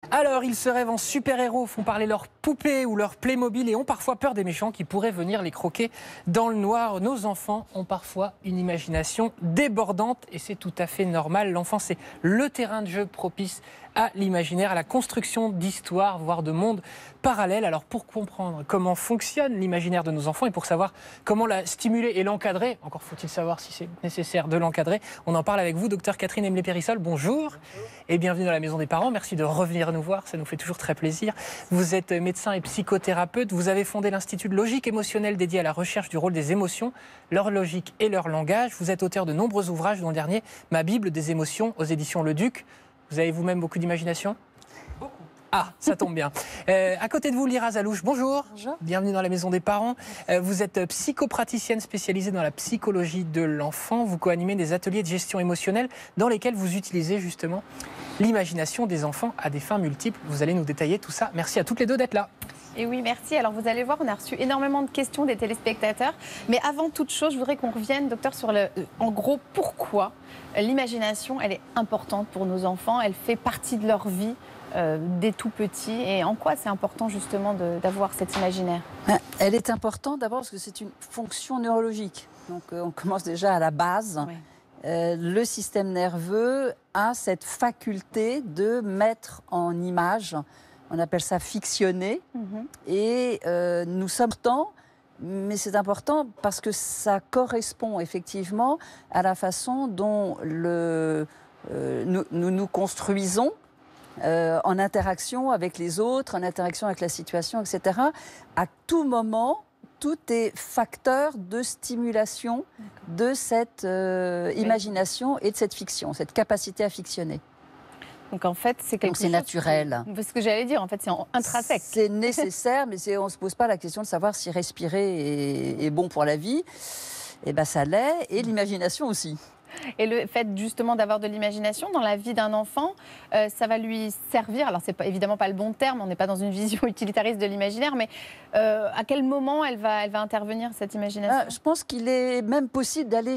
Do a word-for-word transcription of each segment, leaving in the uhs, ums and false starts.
Alors, ils se rêvent en super-héros, font parler leurs poupées ou leurs Playmobil et ont parfois peur des méchants qui pourraient venir les croquer dans le noir. Nos enfants ont parfois une imagination débordante et c'est tout à fait normal. L'enfance, c'est le terrain de jeu propice à l'imaginaire, à la construction d'histoires, voire de mondes parallèles. Alors, pour comprendre comment fonctionne l'imaginaire de nos enfants et pour savoir comment la stimuler et l'encadrer, encore faut-il savoir si c'est nécessaire de l'encadrer, on en parle avec vous, docteur Catherine Emblé-Périssol. Bonjour. Bonjour et bienvenue dans la Maison des Parents. Merci de revenir nous voir, ça nous fait toujours très plaisir. Vous êtes médecin et psychothérapeute. Vous avez fondé l'Institut de logique émotionnelle dédié à la recherche du rôle des émotions, leur logique et leur langage. Vous êtes auteur de nombreux ouvrages, dont le dernier, Ma Bible des émotions, aux éditions Le Duc. Vous avez vous-même beaucoup d'imagination ? Beaucoup. Ah, ça tombe bien. Euh, à côté de vous, Lira Zalouche, bonjour. Bonjour. Bienvenue dans la Maison des Parents. Euh, vous êtes psychopraticienne spécialisée dans la psychologie de l'enfant. Vous co-animez des ateliers de gestion émotionnelle dans lesquels vous utilisez justement l'imagination des enfants à des fins multiples. Vous allez nous détailler tout ça. Merci à toutes les deux d'être là. Et oui, merci. Alors vous allez voir, on a reçu énormément de questions des téléspectateurs. Mais avant toute chose, je voudrais qu'on revienne, docteur, sur le, en gros, pourquoi l'imagination, elle est importante pour nos enfants. Elle fait partie de leur vie euh, dès tout petits. Et en quoi c'est important justement d'avoir cet imaginaire ? Elle est importante d'abord parce que c'est une fonction neurologique. Donc euh, on commence déjà à la base. Oui. Euh, le système nerveux a cette faculté de mettre en image, on appelle ça fictionner, mm-hmm. et euh, nous sommes temps, mais c'est important parce que ça correspond effectivement à la façon dont le, euh, nous, nous nous construisons euh, en interaction avec les autres, en interaction avec la situation, et cetera. À tout moment, tout est facteur de stimulation de cette euh, imagination et de cette fiction, cette capacité à fictionner. Donc en fait, c'est quelque chose... c'est naturel. C'est ce que j'allais dire, en fait, c'est intrinsèque. C'est nécessaire, mais on ne se pose pas la question de savoir si respirer est, est bon pour la vie. Eh bien, ça l'est, et l'imagination aussi. Et le fait justement d'avoir de l'imagination dans la vie d'un enfant, euh, ça va lui servir, alors c'est pas, évidemment pas le bon terme, on n'est pas dans une vision utilitariste de l'imaginaire, mais euh, à quel moment elle va, elle va intervenir cette imagination ? ah, Je pense qu'il est même possible d'aller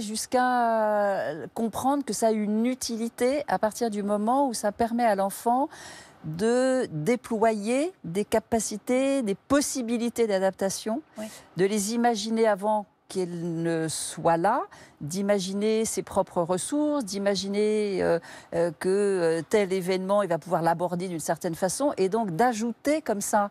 jusqu'à comprendre que ça a une utilité à partir du moment où ça permet à l'enfant de déployer des capacités, des possibilités d'adaptation, oui. de les imaginer avant qu'elle ne soit là, d'imaginer ses propres ressources, d'imaginer euh, euh, que euh, tel événement, il va pouvoir l'aborder d'une certaine façon, et donc d'ajouter comme ça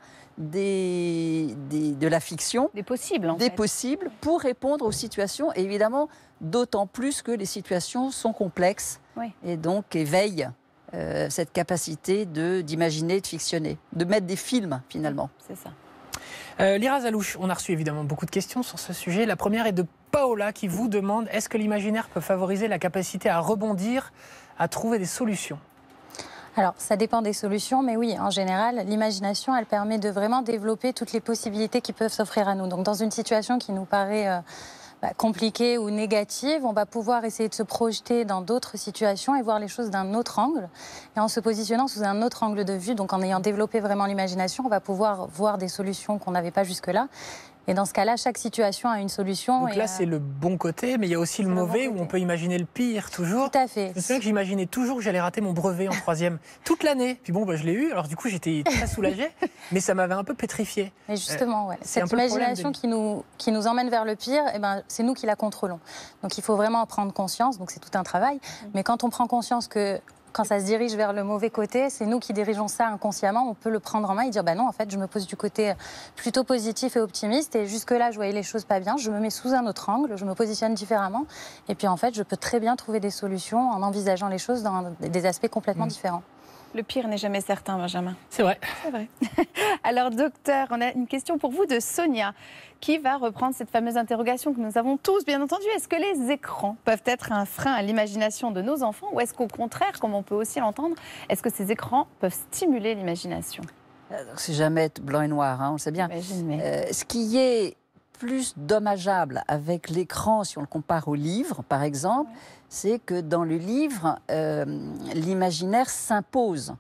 des, des, de la fiction, des possibles, en des fait. possibles pour répondre aux situations, et évidemment d'autant plus que les situations sont complexes, oui. et donc éveillent euh, cette capacité de, d'imaginer, de fictionner, de mettre des films finalement. C'est ça. Euh, Lira Zalouche, on a reçu évidemment beaucoup de questions sur ce sujet. La première est de Paola qui vous demande « Est-ce que l'imaginaire peut favoriser la capacité à rebondir, à trouver des solutions ?» Alors, ça dépend des solutions, mais oui, en général, l'imagination, elle permet de vraiment développer toutes les possibilités qui peuvent s'offrir à nous. Donc, dans une situation qui nous paraît euh, bah, compliquée ou négative, on va pouvoir essayer de se projeter dans d'autres situations et voir les choses d'un autre angle. Et en se positionnant sous un autre angle de vue, donc en ayant développé vraiment l'imagination, on va pouvoir voir des solutions qu'on n'avait pas jusque-là. Et dans ce cas-là, chaque situation a une solution. Donc là, c'est le bon côté, mais il y a aussi le mauvais, où on peut imaginer le pire, toujours. Tout à fait. Je me souviens que j'imaginais toujours que j'allais rater mon brevet en troisième, toute l'année. Puis bon, bah, je l'ai eu, alors du coup, j'étais très soulagée, mais ça m'avait un peu pétrifié. Et justement, ouais. Cette imagination qui nous, qui nous emmène vers le pire, eh ben, c'est nous qui la contrôlons. Donc il faut vraiment en prendre conscience, donc c'est tout un travail. Mmh. Mais quand on prend conscience que quand ça se dirige vers le mauvais côté, c'est nous qui dirigeons ça inconsciemment. On peut le prendre en main et dire bah non, en fait, je me pose du côté plutôt positif et optimiste. Et jusque-là, je voyais les choses pas bien. Je me mets sous un autre angle, je me positionne différemment. Et puis en fait, je peux très bien trouver des solutions en envisageant les choses dans des aspects complètement mmh. différents. Le pire n'est jamais certain, Benjamin. C'est vrai. C'est vrai. Alors, docteur, on a une question pour vous de Sonia, qui va reprendre cette fameuse interrogation que nous avons tous, bien entendu. Est-ce que les écrans peuvent être un frein à l'imagination de nos enfants, ou est-ce qu'au contraire, comme on peut aussi l'entendre, est-ce que ces écrans peuvent stimuler l'imagination ? C'est jamais blanc et noir, hein, on le sait bien. Euh, ce qui est plus dommageable avec l'écran, si on le compare au livre, par exemple, ouais. c'est que dans le livre, euh, l'imaginaire s'impose.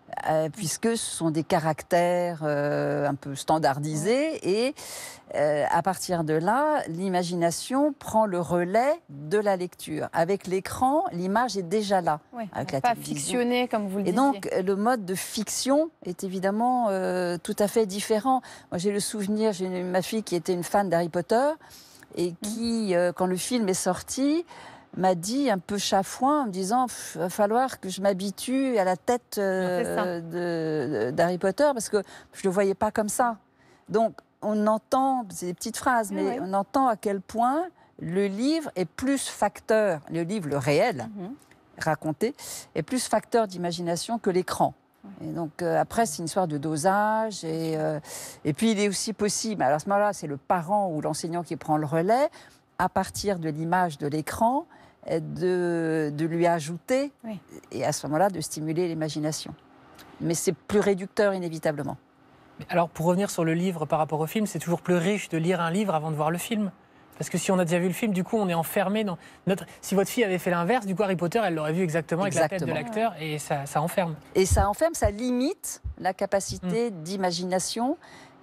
euh, puisque ce sont des caractères euh, un peu standardisés et euh, à partir de là, l'imagination prend le relais de la lecture. Avec l'écran, l'image est déjà là. Oui, avec la pas télévision. fictionné comme vous le Et disiez. donc, le mode de fiction est évidemment euh, tout à fait différent. Moi, j'ai le souvenir, j'ai une- ma fille qui était une fan d'Harry Potter et qui, euh, quand le film est sorti, m'a dit un peu chafouin en me disant il va falloir que je m'habitue à la tête euh, de- de- d'Harry Potter parce que je ne le voyais pas comme ça. Donc, on entend, c'est des petites phrases, mais Oui. on entend à quel point le livre est plus facteur, le livre, le réel, Mhm. raconté, est plus facteur d'imagination que l'écran. Et donc euh, après, c'est une histoire de dosage. Et, euh, et puis, il est aussi possible, alors à ce moment-là, c'est le parent ou l'enseignant qui prend le relais, à partir de l'image de l'écran, euh, de, de lui ajouter, Oui. et à ce moment-là, de stimuler l'imagination. Mais c'est plus réducteur, inévitablement. Mais alors, pour revenir sur le livre par rapport au film, c'est toujours plus riche de lire un livre avant de voir le film. Parce que si on a déjà vu le film, du coup, on est enfermé dans notre... Si votre fille avait fait l'inverse, du coup, Harry Potter, elle l'aurait vu exactement avec la tête de Exactement. l'acteur et ça, ça enferme. Et ça enferme, ça limite la capacité d'imagination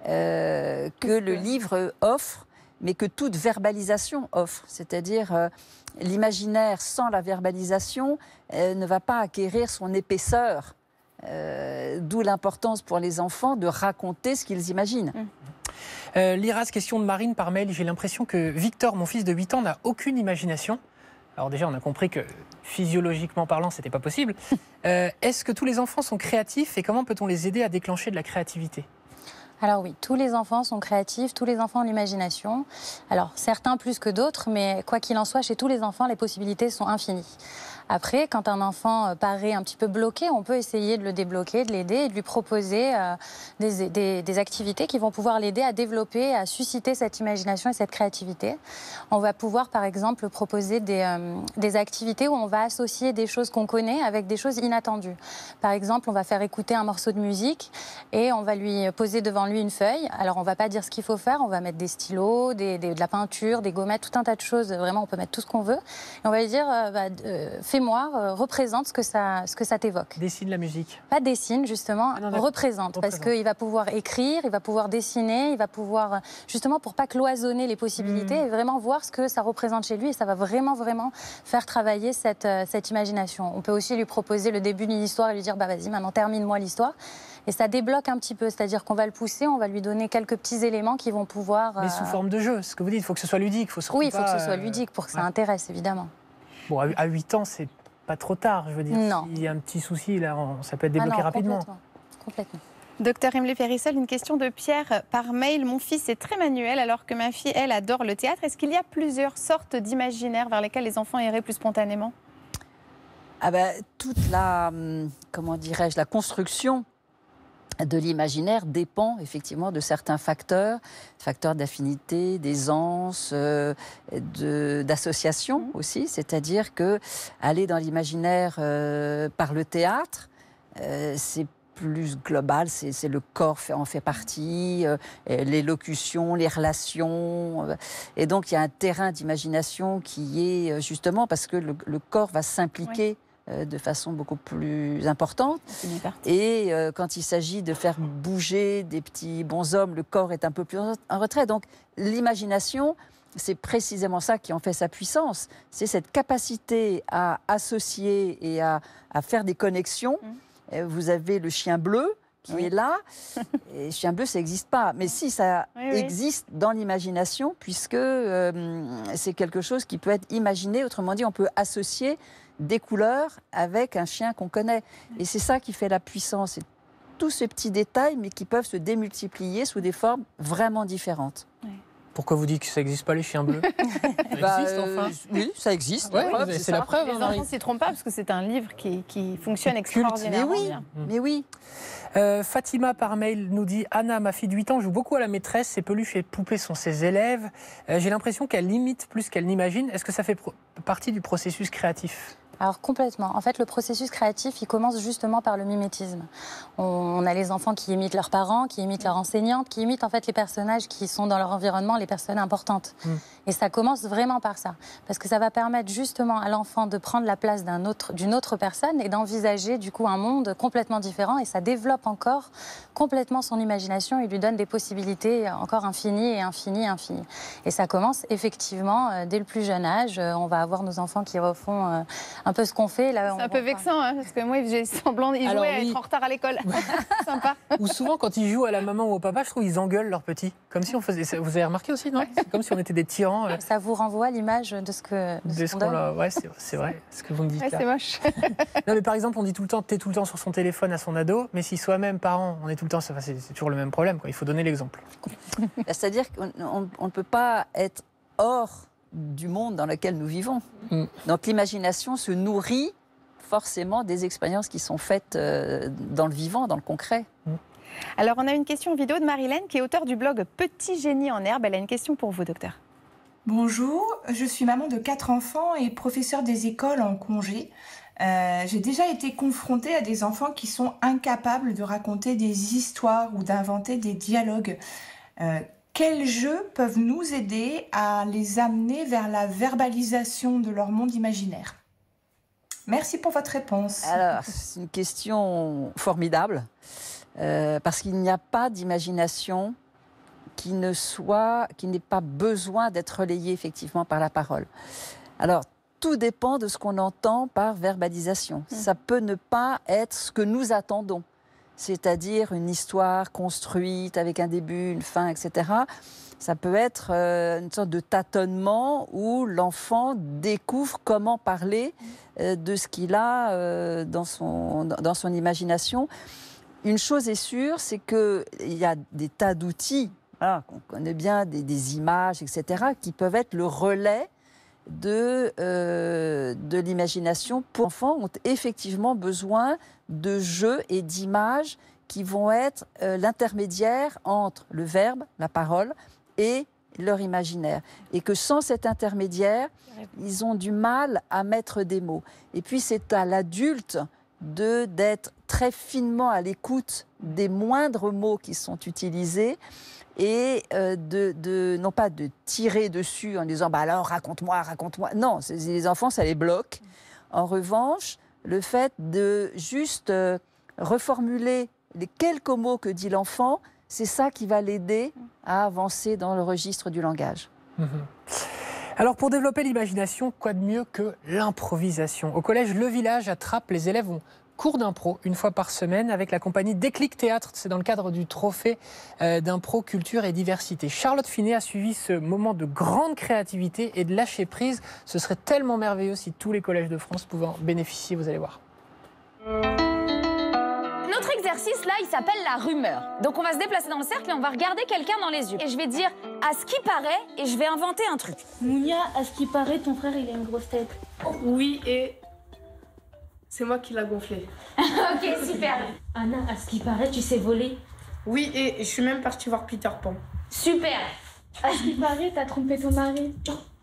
euh, que Qu'est-ce le que- livre offre, mais que toute verbalisation offre. C'est-à-dire, euh, l'imaginaire sans la verbalisation euh, ne va pas acquérir son épaisseur. Euh, D'où l'importance pour les enfants de raconter ce qu'ils imaginent. Euh, Liraz, question de Marine par mail. J'ai l'impression que Victor, mon fils de huit ans, n'a aucune imagination. Alors déjà, on a compris que physiologiquement parlant, c'était pas possible. Euh, Est-ce que tous les enfants sont créatifs et comment peut-on les aider à déclencher de la créativité ? Alors oui, tous les enfants sont créatifs, tous les enfants ont l'imagination. Alors certains plus que d'autres, mais quoi qu'il en soit, chez tous les enfants, les possibilités sont infinies. Après, quand un enfant paraît un petit peu bloqué, on peut essayer de le débloquer, de l'aider et de lui proposer euh, des, des, des activités qui vont pouvoir l'aider à développer, à susciter cette imagination et cette créativité. On va pouvoir, par exemple, proposer des, euh, des activités où on va associer des choses qu'on connaît avec des choses inattendues. Par exemple, on va faire écouter un morceau de musique et on va lui poser devant lui une feuille. Alors, on ne va pas dire ce qu'il faut faire, on va mettre des stylos, des, des, de la peinture, des gommettes, tout un tas de choses. Vraiment, on peut mettre tout ce qu'on veut. Et on va lui dire, euh, bah, euh, fais-moi, euh, représente ce que ça, ce que ça t'évoque. Dessine la musique. Pas dessine, justement, Ah non, d'accord. représente. Parce Représente. qu'il va pouvoir écrire, il va pouvoir dessiner, il va pouvoir, justement, pour pas cloisonner les possibilités Mmh. et vraiment voir ce que ça représente chez lui. Et ça va vraiment, vraiment faire travailler cette, euh, cette imagination. On peut aussi lui proposer le début d'une histoire et lui dire, bah vas-y, maintenant termine-moi l'histoire. Et ça débloque un petit peu, c'est-à-dire qu'on va le pousser, on va lui donner quelques petits éléments qui vont pouvoir... Mais sous euh, forme de jeu, ce que vous dites, il faut que ce soit ludique. Faut surtout Oui, il faut pas, que ce soit euh, ludique pour que ça ouais. intéresse, évidemment. Bon, à à huit ans, c'est pas trop tard, je veux dire. Non. S'il y a un petit souci, là, on- ça peut être Ah débloqué non, rapidement. Complètement. complètement. Docteur Emily Périssol, une question de Pierre par mail. Mon fils est très manuel alors que ma fille, elle, adore le théâtre. Est-ce qu'il y a plusieurs sortes d'imaginaires vers lesquels les enfants iraient plus spontanément ? Ah ben, toute la, hum, comment dirais-je, la construction de l'imaginaire dépend effectivement de certains facteurs, facteurs d'affinité, d'aisance, euh, de- d'association Mmh. aussi. C'est-à-dire que aller dans l'imaginaire euh, par le théâtre, euh, c'est plus global, c'est c'est le corps fait, en fait partie, euh, l'élocution, les relations. euh, et donc il y a un terrain d'imagination qui est euh, justement parce que le, le corps va s'impliquer euh, de façon beaucoup plus importante. C'est bien parti. Et euh, quand il s'agit de faire bouger des petits bonshommes, le corps est un peu plus en en retrait. Donc l'imagination, c'est précisément ça qui en fait sa puissance. C'est cette capacité à associer et à, à faire des connexions. Mm. Euh, Vous avez le chien bleu qui Oui. est là. Et le chien bleu, ça n'existe pas. Mais si, ça Oui, oui. existe dans l'imagination, puisque euh, c'est quelque chose qui peut être imaginé. Autrement dit, on peut associer des couleurs avec un chien qu'on connaît. Et c'est ça qui fait la puissance. C'est tous ces petits détails, mais qui peuvent se démultiplier sous des formes vraiment différentes. Pourquoi vous dites que ça n'existe pas, les chiens bleus? Ça Bah, existe, euh, enfin. Oui, ça existe. Ouais, la preuve, c'est c'est la ça. preuve. Les hein, enfants Marie. ne s'y trompent pas parce que c'est un livre qui, qui fonctionne Culte. extraordinairement Mais oui. bien. Mais oui. Euh, Fatima par mail nous dit: Anna, ma fille de huit ans, joue beaucoup à la maîtresse. Ses peluches et poupées sont ses élèves. Euh, J'ai l'impression qu'elle imite plus qu'elle n'imagine. Est-ce que ça fait pro- partie du processus créatif? Alors complètement. En fait, le processus créatif, il commence justement par le mimétisme. On, on a les enfants qui imitent leurs parents, qui imitent leurs enseignantes, qui imitent en fait les personnages qui sont dans leur environnement, les personnes importantes. Mm. Et ça commence vraiment par ça. Parce que ça va permettre justement à l'enfant de prendre la place d'un autre, d'une autre personne et d'envisager du coup un monde complètement différent. Et ça développe encore complètement son imagination et lui donne des possibilités encore infinies et infinies et infinies. Et ça commence effectivement euh, dès le plus jeune âge. Euh, on va avoir nos enfants qui refont euh, un peu ce qu'on fait. C'est un peu vexant, hein, parce que moi, j'ai semblant d'y jouer à oui. être en retard à l'école. Sympa. Ou souvent, quand ils jouent à la maman ou au papa, je trouve qu'ils engueulent leurs petits. Comme si on faisait. Vous avez remarqué aussi, non? Ouais. C'est comme si on était des tyrans. Euh... Ça vous renvoie à l'image de ce que. De de ce qu'on a... Ouais, c'est vrai, ce que vous me dites ouais, là. C'est moche. Non, mais par exemple, on dit tout le temps, t'es tout le temps sur son téléphone à son ado, mais si soi-même, parent, on est tout le temps, c'est toujours le même problème, quoi. Il faut donner l'exemple. C'est-à-dire qu'on ne peut pas être hors du monde dans lequel nous vivons. Mm. Donc l'imagination se nourrit forcément des expériences qui sont faites euh, dans le vivant, dans le concret. Mm. Alors on a une question vidéo de Marilène qui est auteure du blog Petit génie en herbe. Elle a une question pour vous, docteur. Bonjour, je suis maman de quatre enfants et professeure des écoles en congé. Euh, j'ai déjà été confrontée à des enfants qui sont incapables de raconter des histoires ou d'inventer des dialogues. Euh, Quels jeux peuvent nous aider à les amener vers la verbalisation de leur monde imaginaire? Merci pour votre réponse. Alors, c'est une question formidable, euh, parce qu'il n'y a pas d'imagination qui ne soit, qui n'ait pas besoin d'être relayée effectivement par la parole. Alors, tout dépend de ce qu'on entend par verbalisation. Mmh. Ça peut ne pas être ce que nous attendons. C'est-à-dire une histoire construite avec un début, une fin, et cetera. Ça peut être euh, une sorte de tâtonnement où l'enfant découvre comment parler euh, de ce qu'il a euh, dans son, dans son imagination. Une chose est sûre, c'est qu'il y a des tas d'outils, voilà, qu'on connaît bien, des, des images, et cetera, qui peuvent être le relais de, euh, de l'imagination. Pour les enfants ont effectivement besoin de jeux et d'images qui vont être euh, l'intermédiaire entre le verbe, la parole, et leur imaginaire. Et que sans cet intermédiaire, ils ont du mal à mettre des mots. Et puis c'est à l'adulte de, d'être très finement à l'écoute des moindres mots qui sont utilisés et euh, de, de, non pas de tirer dessus en disant bah alors raconte-moi, raconte-moi. Non, les enfants, ça les bloque. En revanche, le fait de juste euh, reformuler les quelques mots que dit l'enfant, c'est ça qui va l'aider à avancer dans le registre du langage. Mmh. Alors pour développer l'imagination, quoi de mieux que l'improvisation? Au collège Le Village à Trappes, les élèves ont cours d'impro une fois par semaine avec la compagnie Déclic Théâtre. C'est dans le cadre du trophée euh, d'impro culture et diversité. Charlotte Finet a suivi ce moment de grande créativité et de lâcher prise. Ce serait tellement merveilleux si tous les collèges de France pouvaient en bénéficier, vous allez voir. Notre exercice, là, il s'appelle la rumeur. Donc on va se déplacer dans le cercle et on va regarder quelqu'un dans les yeux. Et je vais dire « à ce qui paraît » et je vais inventer un truc. Mounia, à ce qui paraît, ton frère, il a une grosse tête. Oui, et c'est moi qui l'a gonflé. Ok, super. Anna, à ce qui paraît, tu sais voler. Oui, et je suis même partie voir Peter Pan. Super. À ce qui paraît, t'as trompé ton mari.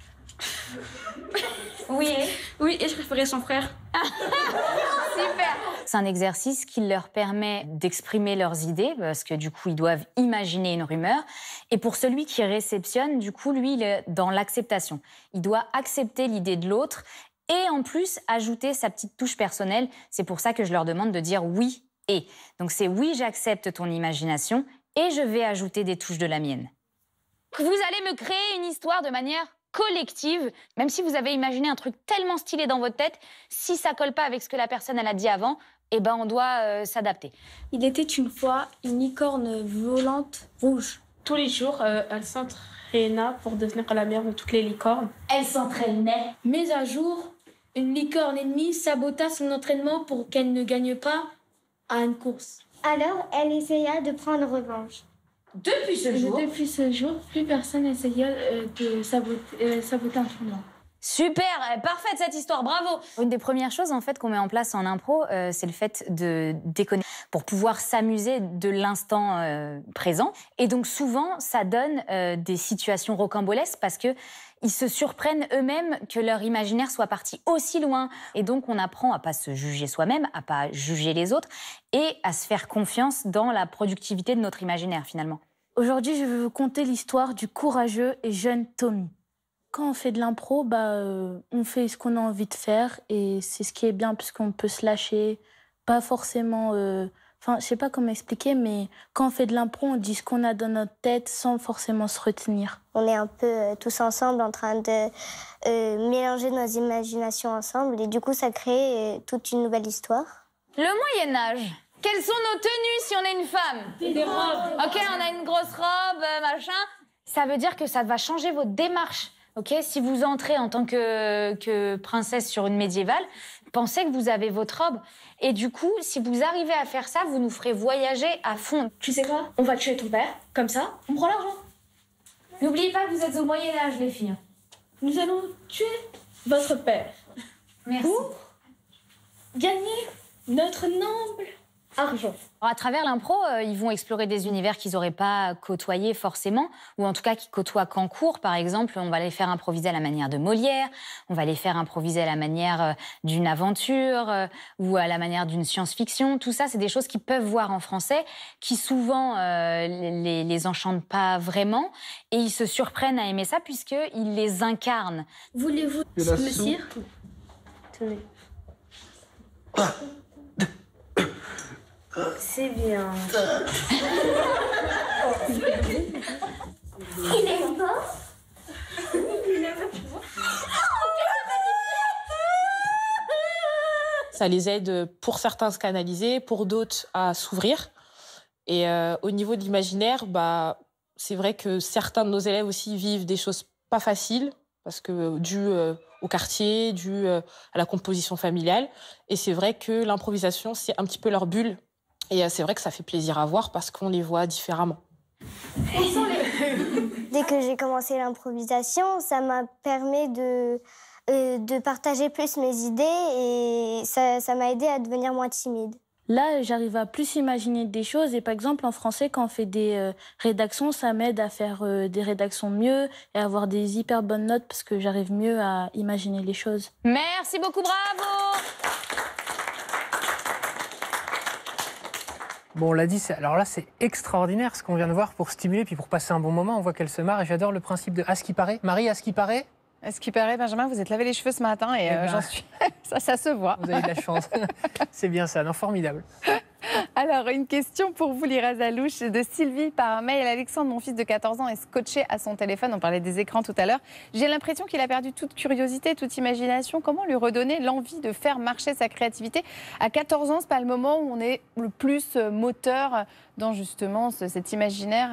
Oui. Oui, et je préférais son frère. Super. C'est un exercice qui leur permet d'exprimer leurs idées, parce que du coup, ils doivent imaginer une rumeur. Et pour celui qui réceptionne, du coup, lui, il est dans l'acceptation. Il doit accepter l'idée de l'autre et en plus, ajouter sa petite touche personnelle. C'est pour ça que je leur demande de dire oui et. Donc c'est oui, j'accepte ton imagination et je vais ajouter des touches de la mienne. Vous allez me créer une histoire de manière collective, même si vous avez imaginé un truc tellement stylé dans votre tête, si ça colle pas avec ce que la personne elle a dit avant, eh ben on doit euh, s'adapter. Il était une fois une licorne volante rouge. Tous les jours, euh, elle s'entraîna pour devenir la meilleure de toutes les licornes. Elle s'entraînait. Mais un jour, une licorne ennemie sabota son entraînement pour qu'elle ne gagne pas à une course. Alors, elle essaya de prendre revanche. Depuis ce jour, Depuis ce jour, plus personne n'essaya euh, de saboter, euh, saboter un tournoi. Super, parfaite cette histoire, bravo. Une des premières choses en fait qu'on met en place en impro, euh, c'est le fait de déconner pour pouvoir s'amuser de l'instant euh, présent. Et donc souvent, ça donne euh, des situations rocambolesques parce que ils se surprennent eux-mêmes que leur imaginaire soit parti aussi loin. Et donc on apprend à pas se juger soi-même, à pas juger les autres et à se faire confiance dans la productivité de notre imaginaire finalement. Aujourd'hui, je vais vous conter l'histoire du courageux et jeune Tommy. Quand on fait de l'impro, bah, euh, on fait ce qu'on a envie de faire et c'est ce qui est bien puisqu'on peut se lâcher, pas forcément... Euh... Enfin, je sais pas comment expliquer, mais quand on fait de l'impro, on dit ce qu'on a dans notre tête sans forcément se retenir. On est un peu euh, tous ensemble en train de euh, mélanger nos imaginations ensemble et du coup, ça crée euh, toute une nouvelle histoire. Le Moyen-Âge. Quelles sont nos tenues si on est une femme? Des robes. Ok, on a une grosse robe, euh, machin. Ça veut dire que ça va changer votre démarche. Ok, si vous entrez en tant que, que princesse sur une médiévale, pensez que vous avez votre robe. Et du coup, si vous arrivez à faire ça, vous nous ferez voyager à fond. Tu sais quoi? On va tuer ton père, comme ça, on prend l'argent. N'oubliez pas que vous êtes au Moyen-Âge, les filles. Nous allons tuer votre père. Merci. Pour gagner notre noble argent. Alors, à travers l'impro, euh, ils vont explorer des univers qu'ils n'auraient pas côtoyés forcément, ou en tout cas qui côtoient qu'en cours. Par exemple, on va les faire improviser à la manière de Molière, on va les faire improviser à la manière euh, d'une aventure euh, ou à la manière d'une science-fiction. Tout ça, c'est des choses qu'ils peuvent voir en français, qui souvent euh, les, les enchantent pas vraiment, et ils se surprennent à aimer ça puisqu'ils les incarnent. Voulez-vous me cire? Tenez. C'est bien. Il aime pas? Ça les aide pour certains à se canaliser, pour d'autres à s'ouvrir. Et euh, au niveau de l'imaginaire, bah, c'est vrai que certains de nos élèves aussi vivent des choses pas faciles, parce que dû euh, au quartier, dû euh, à la composition familiale. Et c'est vrai que l'improvisation, c'est un petit peu leur bulle. Et c'est vrai que ça fait plaisir à voir parce qu'on les voit différemment. Dès que j'ai commencé l'improvisation, ça m'a permis de, euh, de partager plus mes idées et ça, ça m'a aidé à devenir moins timide. Là, j'arrive à plus imaginer des choses. Et par exemple, en français, quand on fait des euh, rédactions, ça m'aide à faire euh, des rédactions mieux et à avoir des hyper bonnes notes parce que j'arrive mieux à imaginer les choses. Merci beaucoup, bravo! Bon, on l'a dit, alors là, c'est extraordinaire ce qu'on vient de voir pour stimuler puis pour passer un bon moment. On voit qu'elle se marre et j'adore le principe de « à ce qui paraît ». Marie, à ce qui paraît? À ce qui paraît, Benjamin, vous êtes lavé les cheveux ce matin et, Eh euh, ben, j'en suis... ça, ça se voit. Vous avez de la chance. C'est bien ça, non, formidable. Alors, une question pour vous, Lira Zalouche, de Sylvie par mail. Alexandre, mon fils de quatorze ans, est scotché à son téléphone. On parlait des écrans tout à l'heure. J'ai l'impression qu'il a perdu toute curiosité, toute imagination. Comment lui redonner l'envie de faire marcher sa créativité? À quatorze ans, ce n'est pas le moment où on est le plus moteur dans justement ce, cet imaginaire.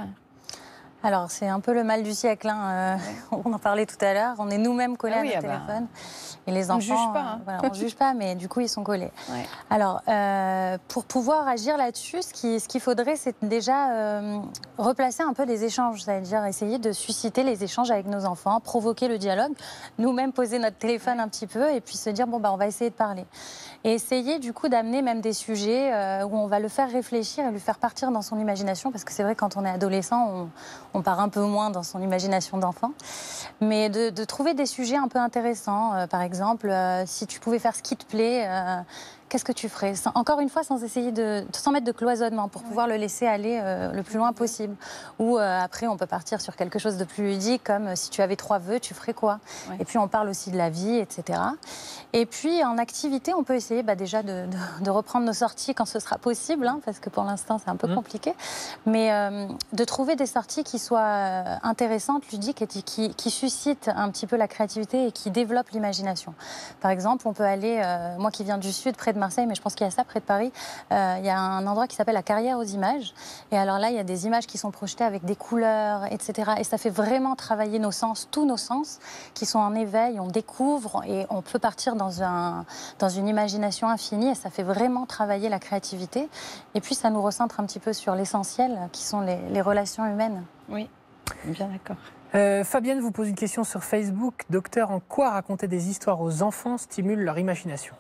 Alors, c'est un peu le mal du siècle. Hein. Euh, on en parlait tout à l'heure. On est nous-mêmes collés ah oui, à nos ah téléphones. Bah... Et les on enfants, ne juge pas. Hein. Euh, voilà, on ne juge pas, mais du coup, ils sont collés. Ouais. Alors, euh, pour pouvoir agir là-dessus, ce qu'il ce qu'il faudrait, c'est déjà euh, replacer un peu les échanges. C'est-à-dire essayer de susciter les échanges avec nos enfants, provoquer le dialogue, nous-mêmes poser notre téléphone un petit peu et puis se dire, bon, bah, on va essayer de parler. Et essayer, du coup, d'amener même des sujets euh, où on va le faire réfléchir et lui faire partir dans son imagination. Parce que c'est vrai, quand on est adolescent, on, on part un peu moins dans son imagination d'enfant. Mais de, de trouver des sujets un peu intéressants. Euh, par exemple, euh, si tu pouvais faire ce qui te plaît, euh, qu'est-ce que tu ferais? Sans, encore une fois, sans essayer de, sans mettre de cloisonnement, pour pouvoir le laisser aller euh, le plus loin possible. Ou euh, après, on peut partir sur quelque chose de plus ludique, comme euh, si tu avais trois vœux, tu ferais quoi? Ouais. Et puis, on parle aussi de la vie, et cetera. Et puis, en activité, on peut essayer bah, déjà de, de, de reprendre nos sorties quand ce sera possible, hein, parce que pour l'instant, c'est un peu mmh. compliqué. Mais euh, de trouver des sorties qui soient euh, intéressantes, ludiques, et qui, qui suscitent un petit peu la créativité et qui développent l'imagination. Par exemple, on peut aller, euh, moi qui viens du sud, près de Marseille, mais je pense qu'il y a ça près de Paris, euh, il y a un endroit qui s'appelle la Carrière aux images. Et alors là, il y a des images qui sont projetées avec des couleurs, et cetera. Et ça fait vraiment travailler nos sens, tous nos sens, qui sont en éveil. On découvre et on peut partir dans, un, dans une imagination infinie et ça fait vraiment travailler la créativité. Et puis, ça nous recentre un petit peu sur l'essentiel, qui sont les, les relations humaines. Oui, bien d'accord. Euh, Fabienne vous pose une question sur Facebook. Docteur, en quoi raconter des histoires aux enfants stimule leur imagination?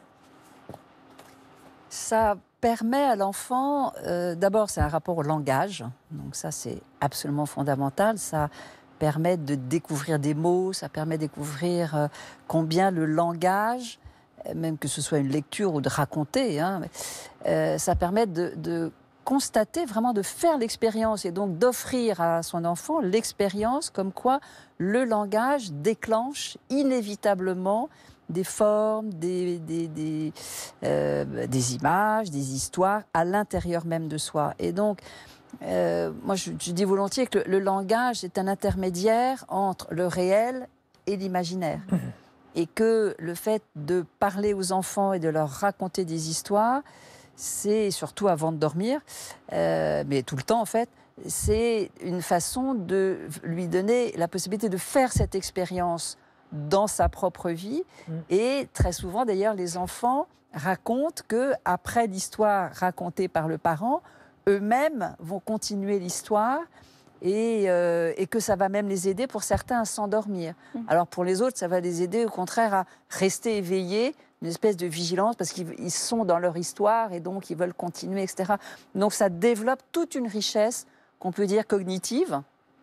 Ça permet à l'enfant, euh, d'abord c'est un rapport au langage, donc ça c'est absolument fondamental, ça permet de découvrir des mots, ça permet de découvrir euh, combien le langage, même que ce soit une lecture ou de raconter, hein, euh, ça permet de, de constater, vraiment de faire l'expérience et donc d'offrir à son enfant l'expérience comme quoi le langage déclenche inévitablement des formes, des, des, des, euh, des images, des histoires à l'intérieur même de soi. Et donc, euh, moi je, je dis volontiers que le, le langage est un intermédiaire entre le réel et l'imaginaire. Mmh. Et que le fait de parler aux enfants et de leur raconter des histoires, c'est surtout avant de dormir, euh, mais tout le temps en fait, c'est une façon de lui donner la possibilité de faire cette expérience dans sa propre vie. Mmh. Et très souvent, d'ailleurs, les enfants racontent qu'après l'histoire racontée par le parent, eux-mêmes vont continuer l'histoire et, euh, et que ça va même les aider pour certains à s'endormir. Mmh. Alors pour les autres, ça va les aider au contraire à rester éveillés, une espèce de vigilance parce qu'ils sont dans leur histoire et donc ils veulent continuer, et cetera. Donc ça développe toute une richesse qu'on peut dire cognitive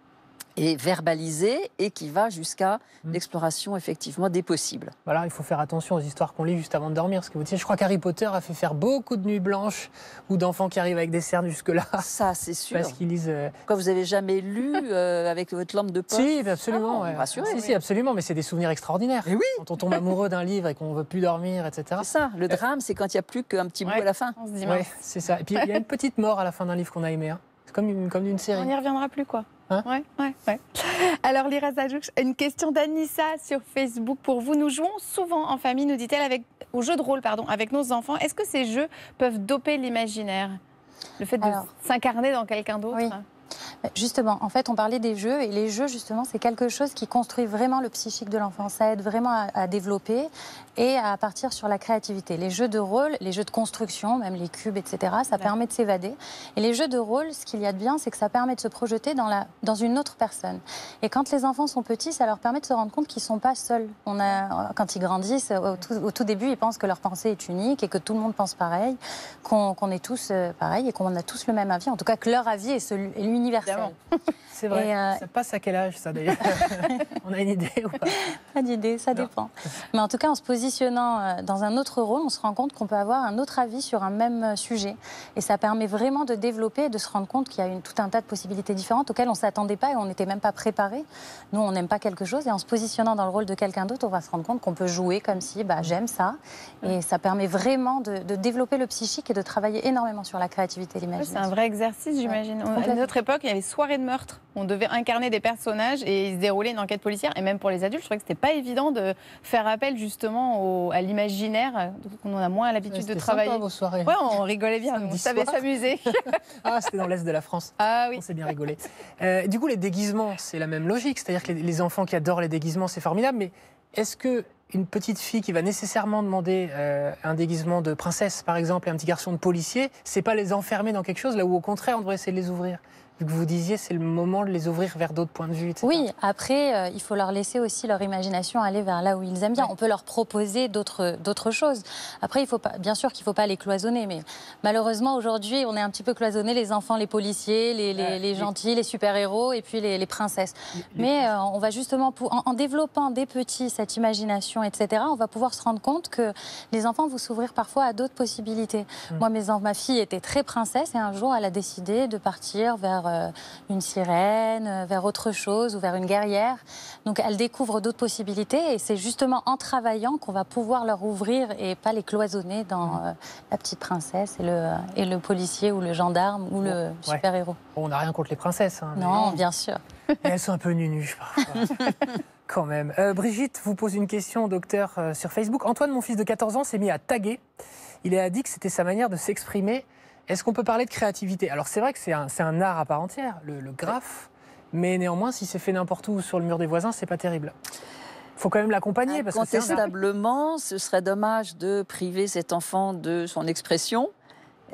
et verbalisée et qui va jusqu'à mmh. l'exploration effectivement des possibles. Voilà, il faut faire attention aux histoires qu'on lit juste avant de dormir. Parce que vous dites, je crois qu'Harry Potter a fait faire beaucoup de nuits blanches ou d'enfants qui arrivent avec des cernes jusque-là. Ça, c'est sûr. Parce qu'ils lisent. Euh... Quoi, vous n'avez jamais lu euh, avec votre lampe de poche? Si, absolument. Ah, ouais. rassurez, si, oui. si, absolument. Mais c'est des souvenirs extraordinaires. Et oui. Quand on tombe amoureux d'un livre et qu'on ne veut plus dormir, et cetera. C'est ça. Le drame, c'est quand il n'y a plus qu'un petit ouais. bout à la fin. On se dit, ouais, c'est ça. Et puis il y a une petite mort à la fin d'un livre qu'on a aimé. Hein. C'est comme une, comme une série. On n'y reviendra plus, quoi. Hein ouais, ouais, ouais. Alors, Lira Zadjouk, une question d'Anissa sur Facebook pour vous. Nous jouons souvent en famille, nous dit-elle, avec, au jeu de rôle pardon, avec nos enfants. Est-ce que ces jeux peuvent doper l'imaginaire? Le fait de Alors, s'incarner dans quelqu'un d'autre? Oui. Justement, en fait, on parlait des jeux et les jeux, justement, c'est quelque chose qui construit vraiment le psychique de l'enfant. Ça aide vraiment à, à développer et à partir sur la créativité. Les jeux de rôle, les jeux de construction, même les cubes, et cetera, ça ouais. permet de s'évader. Et les jeux de rôle, ce qu'il y a de bien, c'est que ça permet de se projeter dans, la, dans une autre personne. Et quand les enfants sont petits, ça leur permet de se rendre compte qu'ils ne sont pas seuls. On a, quand ils grandissent, au tout, au tout début, ils pensent que leur pensée est unique et que tout le monde pense pareil, qu'on qu'on est tous euh, pareil et qu'on a tous le même avis. En tout cas, que leur avis est, celui, est l'universel. C'est vrai. Et euh... Ça passe à quel âge, ça, d'ailleurs? On a une idée ou pas? Pas d'idée, ça non. dépend. Mais en tout cas, en se positionnant dans un autre rôle, on se rend compte qu'on peut avoir un autre avis sur un même sujet. Et ça permet vraiment de développer et de se rendre compte qu'il y a une, tout un tas de possibilités différentes auxquelles on ne s'attendait pas et on n'était même pas préparé. Nous, on n'aime pas quelque chose et en se positionnant dans le rôle de quelqu'un d'autre, on va se rendre compte qu'on peut jouer comme si bah, j'aime ça. Et ça permet vraiment de, de développer le psychique et de travailler énormément sur la créativité et l'imagination. C'est un vrai exercice, j'imagine. Ouais. À notre époque, il y avait soirée de meurtre. On devait incarner des personnages et se dérouler une enquête policière. Et même pour les adultes, je trouvais que c'était pas évident de faire appel justement au, à l'imaginaire. On a moins l'habitude ouais, de travailler. Sympa, vos soirées. Ouais, on rigolait bien. On savait s'amuser. Ah, c'était dans l'est de la France. Ah oui. On s'est bien rigolé. Euh, du coup, les déguisements, c'est la même logique. C'est-à-dire que les, les enfants qui adorent les déguisements, c'est formidable. Mais est-ce que une petite fille qui va nécessairement demander euh, un déguisement de princesse, par exemple, et un petit garçon de policier, c'est pas les enfermer dans quelque chose là où au contraire on devrait essayer de les ouvrir? Vu que vous disiez, c'est le moment de les ouvrir vers d'autres points de vue, et cetera. Oui, après, euh, il faut leur laisser aussi leur imagination aller vers là où ils aiment bien. Ouais. On peut leur proposer d'autres d'autres choses. Après, il faut pas, bien sûr qu'il ne faut pas les cloisonner, mais malheureusement, aujourd'hui, on est un petit peu cloisonnés, les enfants, les policiers, les, les, ouais, les gentils, les, les super-héros et puis les, les princesses. Les, mais les... Euh, on va justement, pour, en, en développant des petits cette imagination, et cetera, on va pouvoir se rendre compte que les enfants vont s'ouvrir parfois à d'autres possibilités. Hum. Moi, mes, ma fille était très princesse et un jour, elle a décidé de partir vers une sirène, vers autre chose ou vers une guerrière. Donc elle découvre d'autres possibilités et c'est justement en travaillant qu'on va pouvoir leur ouvrir et pas les cloisonner dans mmh. euh, la petite princesse et le, et le policier ou le gendarme ou bon, le super-héros. Ouais. Bon, on n'a rien contre les princesses. Hein, non, non, bien sûr. Et elles sont un peu nunuches parfois. Quand même. Euh, Brigitte vous pose une question, docteur, euh, sur Facebook. Antoine, mon fils de quatorze ans, s'est mis à taguer. Il a dit que c'était sa manière de s'exprimer. Est-ce qu'on peut parler de créativité? Alors c'est vrai que c'est un, c'est un art à part entière, le, le graphe, mais néanmoins, si c'est fait n'importe où sur le mur des voisins, c'est pas terrible. Il faut quand même l'accompagner. Incontestablement, ce serait dommage de priver cet enfant de son expression.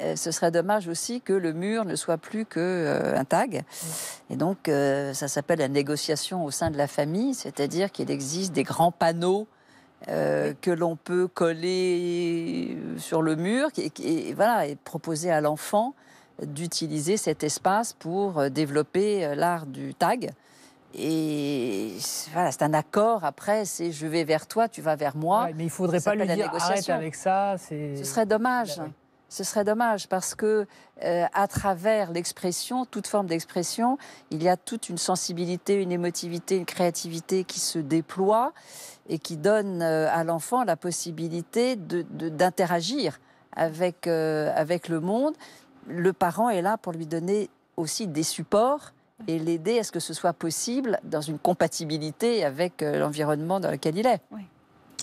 euh, ce serait dommage aussi que le mur ne soit plus qu'un euh, tag. Et donc, euh, ça s'appelle la négociation au sein de la famille, c'est-à-dire qu'il existe des grands panneaux euh, que l'on peut coller sur le mur et, et, et, voilà, et proposer à l'enfant d'utiliser cet espace pour développer l'art du tag. Et voilà, c'est un accord. Après, c'est je vais vers toi, tu vas vers moi. Ouais, mais il ne faudrait pas lui dire arrête avec ça. Ce serait dommage. Bah, oui. Ce serait dommage parce que euh, à travers l'expression, toute forme d'expression, il y a toute une sensibilité, une émotivité, une créativité qui se déploie et qui donne euh, à l'enfant la possibilité de, de, d'interagir avec, euh, avec le monde. Le parent est là pour lui donner aussi des supports et l'aider à ce que ce soit possible dans une compatibilité avec euh, l'environnement dans lequel il est. Oui.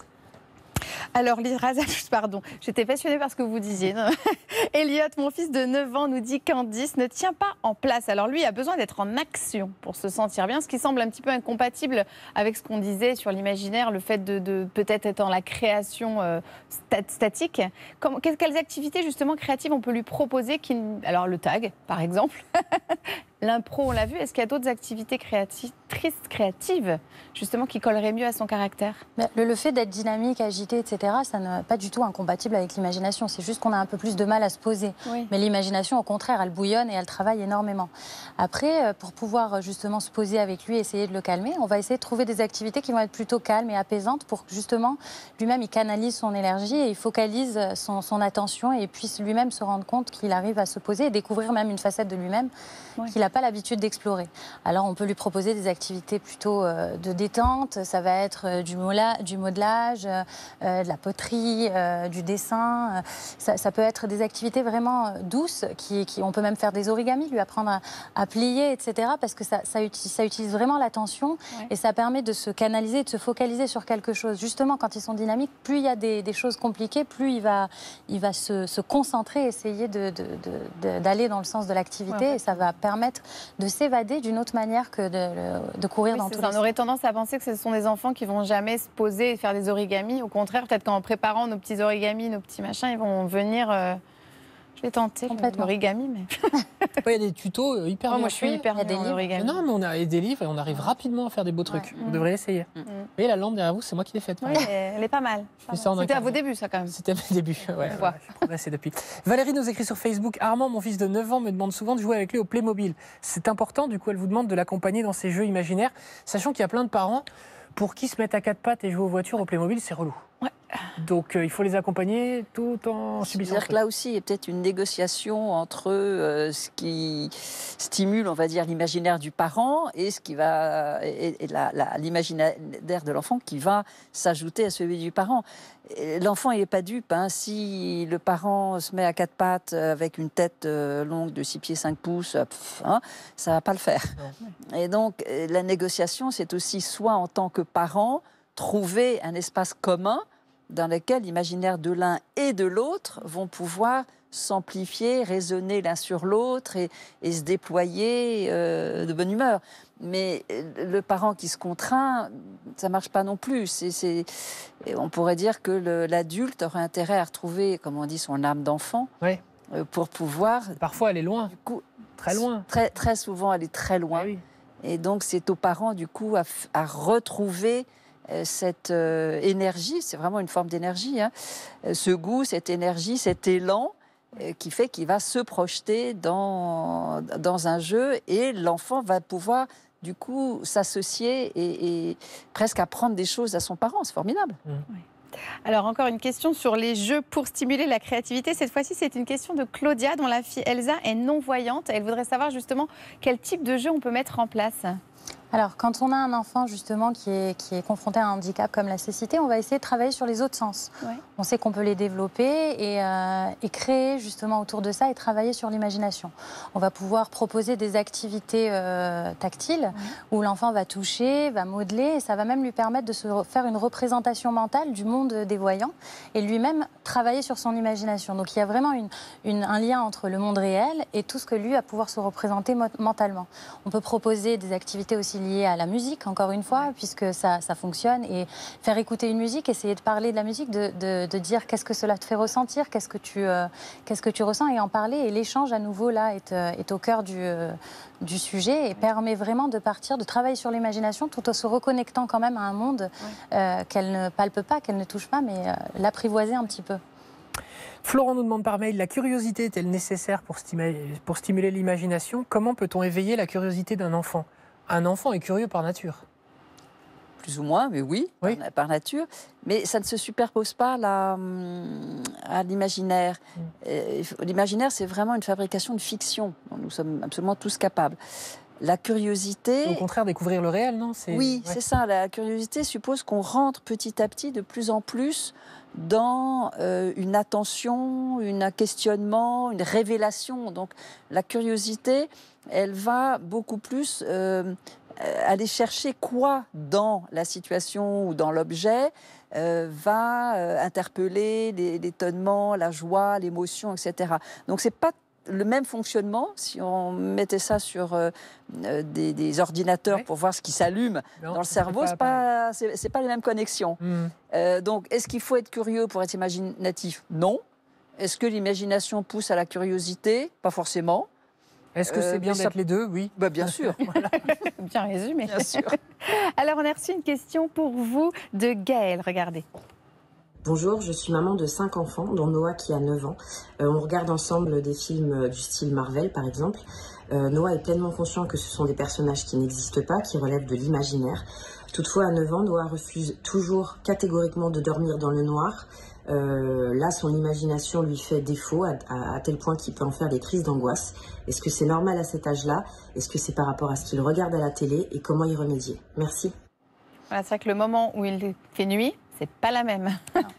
Alors, Lira, pardon, j'étais passionnée par ce que vous disiez. Elliot, mon fils de neuf ans, nous dit qu'Andice ne tient pas en place. Alors, lui a besoin d'être en action pour se sentir bien, ce qui semble un petit peu incompatible avec ce qu'on disait sur l'imaginaire, le fait de, de peut-être être dans la création euh, stat statique. Comme, quelles activités, justement, créatives on peut lui proposer qui... Alors, le tag, par exemple. L'impro, on l'a vu. Est-ce qu'il y a d'autres activités créatives, créatives, justement, qui colleraient mieux à son caractère? le, le fait d'être dynamique, agité, et cetera, ça n'est pas du tout incompatible avec l'imagination. C'est juste qu'on a un peu plus de mal à se poser. Oui. Mais l'imagination, au contraire, elle bouillonne et elle travaille énormément. Après, pour pouvoir justement se poser avec lui, essayer de le calmer, on va essayer de trouver des activités qui vont être plutôt calmes et apaisantes pour que justement, lui-même, il canalise son énergie et il focalise son, son attention et puisse lui-même se rendre compte qu'il arrive à se poser et découvrir même une facette de lui-même oui. qu'il a pas l'habitude d'explorer. Alors on peut lui proposer des activités plutôt euh, de détente, ça va être euh, du, mola, du modelage, euh, de la poterie, euh, du dessin, euh, ça, ça peut être des activités vraiment douces, qui, qui, on peut même faire des origamis, lui apprendre à, à plier, et cetera. Parce que ça, ça, utilise, ça utilise vraiment l'attention ouais. et ça permet de se canaliser, de se focaliser sur quelque chose. Justement, quand ils sont dynamiques, plus il y a des, des choses compliquées, plus il va, il va se, se concentrer, essayer de, de, de, de, d'aller dans le sens de l'activité ouais, et ça va permettre de s'évader d'une autre manière que de, de courir oui, dans tous les sens. On aurait tendance à penser que ce sont des enfants qui vont jamais se poser et faire des origamis. Au contraire, peut-être qu'en préparant nos petits origamis, nos petits machins, ils vont venir... Euh... Je vais tenter l'origami, mais... Il y a des tutos hyper oh, bien moi, je suis hyper il y a des livres. Origami. Non, mais on a des livres et on arrive rapidement à faire des beaux trucs. Ouais. Vous devrez essayer. Mm. Vous voyez, la lampe derrière vous, c'est moi qui l'ai faite. Oui, elle est pas mal. C'était à vos débuts, ça, quand même. C'était à mes débuts, ouais. ouais j'ai progressé depuis. Valérie nous écrit sur Facebook, Armand, mon fils de neuf ans, me demande souvent de jouer avec lui au Playmobil. C'est important, du coup, elle vous demande de l'accompagner dans ses jeux imaginaires, sachant qu'il y a plein de parents pour qui se mettre à quatre pattes et jouer aux voitures au Playmobil, c'est relou. Ouais. Donc euh, il faut les accompagner tout en subissant. C'est-à-dire que là aussi, il y a peut-être une négociation entre euh, ce qui stimule, on va dire, l'imaginaire du parent et ce qui va et, et la, la, l'imaginaire de l'enfant qui va s'ajouter à celui du parent. Et l'enfant, il n'est pas dupe. Hein. Si le parent se met à quatre pattes avec une tête euh, longue de six pieds cinq pouces, pff, hein, ça ne va pas le faire. Non. Et donc, la négociation, c'est aussi soit en tant que parent, trouver un espace commun dans lequel l'imaginaire de l'un et de l'autre vont pouvoir s'amplifier, résonner l'un sur l'autre et, et se déployer euh, de bonne humeur. Mais le parent qui se contraint, ça ne marche pas non plus. C'est, c'est... On pourrait dire que le, l'adulte aurait intérêt à retrouver, comme on dit, son âme d'enfant oui. euh, pour pouvoir... Parfois, elle est loin, du coup, très loin. Très, très souvent, elle est très loin. Oui. Et donc, c'est aux parents, du coup, à, à retrouver cette euh, énergie, c'est vraiment une forme d'énergie, hein, ce goût, cette énergie, cet élan euh, qui fait qu'il va se projeter dans, dans un jeu et l'enfant va pouvoir du coup s'associer et, et presque apprendre des choses à son parent. C'est formidable. Mmh. Oui. Alors encore une question sur les jeux pour stimuler la créativité. Cette fois-ci, c'est une question de Claudia dont la fille Elsa est non-voyante. Elle voudrait savoir justement quel type de jeu on peut mettre en place. Alors, quand on a un enfant, justement, qui est, qui est confronté à un handicap comme la cécité, on va essayer de travailler sur les autres sens. Ouais. On sait qu'on peut les développer et, euh, et créer, justement, autour de ça et travailler sur l'imagination. On va pouvoir proposer des activités euh, tactiles ouais. où l'enfant va toucher, va modeler et ça va même lui permettre de se faire une représentation mentale du monde des voyants et lui-même travailler sur son imagination. Donc, il y a vraiment une, une, un lien entre le monde réel et tout ce que lui va pouvoir se représenter mentalement. On peut proposer des activités aussi aussi lié à la musique, encore une fois, puisque ça, ça fonctionne. Et faire écouter une musique, essayer de parler de la musique, de, de, de dire qu'est-ce que cela te fait ressentir, qu'est-ce que tu, euh, qu'est-ce que tu ressens, et en parler. Et l'échange, à nouveau, là, est, est au cœur du, euh, du sujet et permet vraiment de partir, de travailler sur l'imagination, tout en se reconnectant quand même à un monde euh, qu'elle ne palpe pas, qu'elle ne touche pas, mais euh, l'apprivoiser un petit peu. Florent nous demande par mail, la curiosité est-elle nécessaire pour stimuler, pour stimuler l'imagination? Comment peut-on éveiller la curiosité d'un enfant? Un enfant est curieux par nature. Plus ou moins, mais oui, oui. Par, par nature. Mais ça ne se superpose pas la, à l'imaginaire. Mm. L'imaginaire, c'est vraiment une fabrication de fiction dont nous sommes absolument tous capables. La curiosité... Au contraire, découvrir le réel, non? Oui, ouais. c'est ça. La curiosité suppose qu'on rentre petit à petit de plus en plus dans euh, une attention, une, un questionnement, une révélation. Donc la curiosité, elle va beaucoup plus euh, aller chercher quoi dans la situation ou dans l'objet euh, va euh, interpeller l'étonnement, la joie, l'émotion, et cetera. Donc c'est pas le même fonctionnement, si on mettait ça sur euh, des, des ordinateurs, oui, pour voir ce qui s'allume dans le cerveau, ce n'est pas, c'est pas les mêmes connexions. Mm. Euh, donc, est-ce qu'il faut être curieux pour être imaginatif? Non. Est-ce que l'imagination pousse à la curiosité? Pas forcément. Est-ce que c'est euh, bien d'être ça... les deux? Oui. Bah, bien sûr. Voilà. Bien résumé. Bien sûr. Alors, on a reçu une question pour vous de Gaëlle. Regardez. Bonjour, je suis maman de cinq enfants, dont Noah qui a neuf ans. Euh, on regarde ensemble des films du style Marvel, par exemple. Euh, Noah est pleinement conscient que ce sont des personnages qui n'existent pas, qui relèvent de l'imaginaire. Toutefois, à neuf ans, Noah refuse toujours catégoriquement de dormir dans le noir. Euh, là, son imagination lui fait défaut, à, à, à tel point qu'il peut en faire des crises d'angoisse. Est-ce que c'est normal à cet âge-là? Est-ce que c'est par rapport à ce qu'il regarde à la télé? Et comment y remédier? Merci. Voilà, c'est vrai que le moment où il fait nuit, c'est pas la même.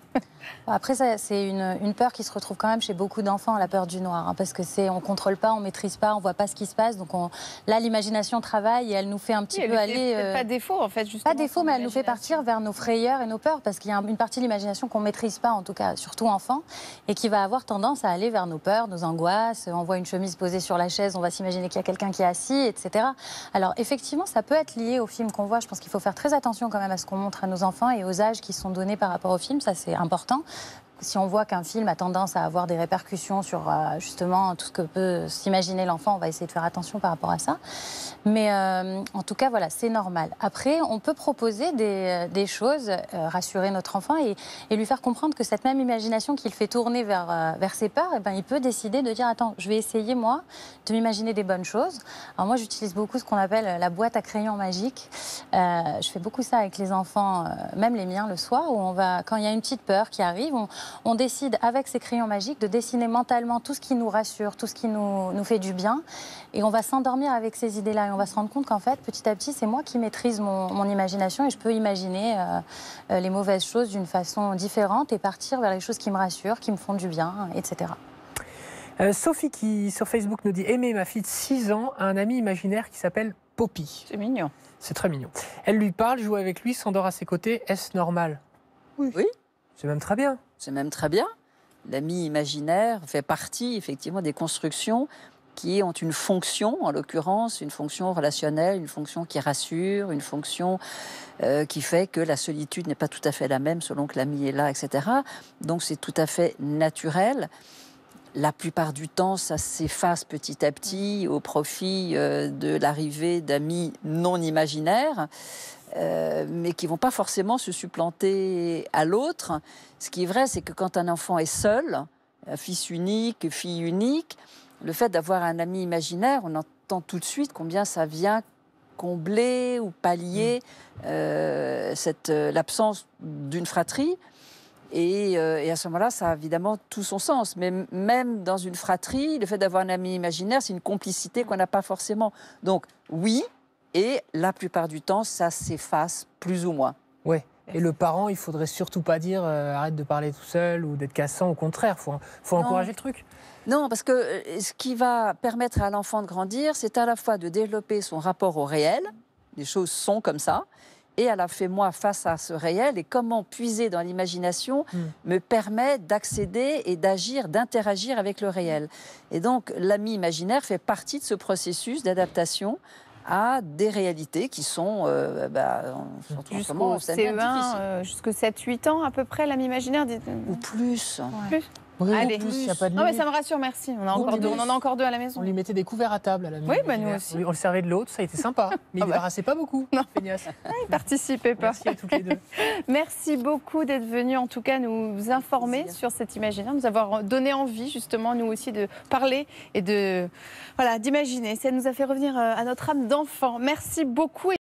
Après, c'est une, une peur qui se retrouve quand même chez beaucoup d'enfants, la peur du noir, hein, parce que c'est, on contrôle pas, on maîtrise pas, on voit pas ce qui se passe. Donc on, là, l'imagination travaille et elle nous fait un petit oui, peu aller. Euh, pas défaut en fait, justement. Pas défaut, mais elle nous fait partir vers nos frayeurs et nos peurs, parce qu'il y a une partie de l'imagination qu'on maîtrise pas, en tout cas, surtout enfant, et qui va avoir tendance à aller vers nos peurs, nos angoisses. On voit une chemise posée sur la chaise, on va s'imaginer qu'il y a quelqu'un qui est assis, et cetera. Alors effectivement, ça peut être lié au film qu'on voit. Je pense qu'il faut faire très attention quand même à ce qu'on montre à nos enfants et aux âges qui sont donnés par rapport au film. Ça, c'est important. Si on voit qu'un film a tendance à avoir des répercussions sur euh, justement tout ce que peut s'imaginer l'enfant, on va essayer de faire attention par rapport à ça. Mais euh, en tout cas, voilà, c'est normal. Après, on peut proposer des, des choses, euh, rassurer notre enfant et, et lui faire comprendre que cette même imagination qu'il fait tourner vers, euh, vers ses peurs, eh ben, il peut décider de dire « Attends, je vais essayer, moi, de m'imaginer des bonnes choses ». Alors moi, j'utilise beaucoup ce qu'on appelle la boîte à crayons magique. Euh, je fais beaucoup ça avec les enfants, euh, même les miens, le soir, où on va, quand il y a une petite peur qui arrive, on, on décide avec ces crayons magiques de dessiner mentalement tout ce qui nous rassure, tout ce qui nous, nous fait du bien. Et on va s'endormir avec ces idées-là. Et on va se rendre compte qu'en fait, petit à petit, c'est moi qui maîtrise mon, mon imagination et je peux imaginer euh, euh, les mauvaises choses d'une façon différente et partir vers les choses qui me rassurent, qui me font du bien, et cetera. Euh, Sophie qui, sur Facebook, nous dit « Aimer ma fille de six ans a un ami imaginaire qui s'appelle Poppy. » C'est mignon. C'est très mignon. Elle lui parle, joue avec lui, s'endort à ses côtés. Est-ce normal? Oui. Oui. C'est même très bien. C'est même très bien. L'ami imaginaire fait partie, effectivement, des constructions qui ont une fonction, en l'occurrence, une fonction relationnelle, une fonction qui rassure, une fonction euh, qui fait que la solitude n'est pas tout à fait la même selon que l'ami est là, et cetera. Donc c'est tout à fait naturel. La plupart du temps, ça s'efface petit à petit au profit euh, de l'arrivée d'amis non imaginaires. Euh, mais qui ne vont pas forcément se supplanter à l'autre. Ce qui est vrai, c'est que quand un enfant est seul, un fils unique, fille unique, le fait d'avoir un ami imaginaire, on entend tout de suite combien ça vient combler ou pallier euh, cette, euh, l'absence d'une fratrie. Et, euh, et à ce moment-là, ça a évidemment tout son sens. Mais même dans une fratrie, le fait d'avoir un ami imaginaire, c'est une complicité qu'on n'a pas forcément. Donc oui, et la plupart du temps, ça s'efface plus ou moins. Oui. Et le parent, il ne faudrait surtout pas dire euh, arrête de parler tout seul ou d'être cassant. Au contraire, il faut, faut encourager le truc. Non, parce que ce qui va permettre à l'enfant de grandir, c'est à la fois de développer son rapport au réel, les choses sont comme ça, et à la fois moi face à ce réel, et comment puiser dans l'imagination mmh. me permet d'accéder et d'agir, d'interagir avec le réel. Et donc l'ami imaginaire fait partie de ce processus d'adaptation à des réalités qui sont, euh, bah, jusqu'au C E un, euh, jusqu'au sept huit ans à peu près, l'âme imaginaire. Ou plus. Ouais. Plus. Oui, Allez, plus, y a pas de non, mais limite. ça me rassure, merci. On, a encore deux, on en a encore deux à la maison. On lui mettait des couverts à table à la maison. Oui, bah, nous aussi. On le servait de l'autre, ça a été sympa. Mais il ne débarrassait pas beaucoup. Non. Feignasse. Ah, il participait pas. Merci à toutes les deux. Merci beaucoup d'être venu, en tout cas, nous informer Merci. sur cet imaginaire, nous avoir donné envie, justement, nous aussi, de parler et de, voilà, d'imaginer. Ça nous a fait revenir à notre âme d'enfant. Merci beaucoup.